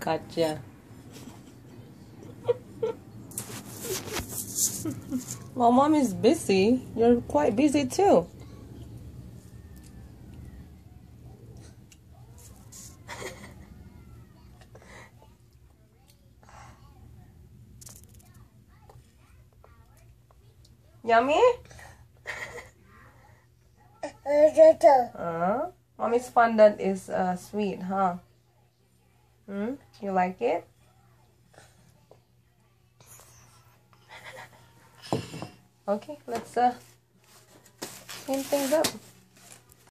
Gotcha. Well, mom is busy. You're quite busy too. Yummy? Mommy's fondant is sweet, huh? You like it? Okay, let's clean things up.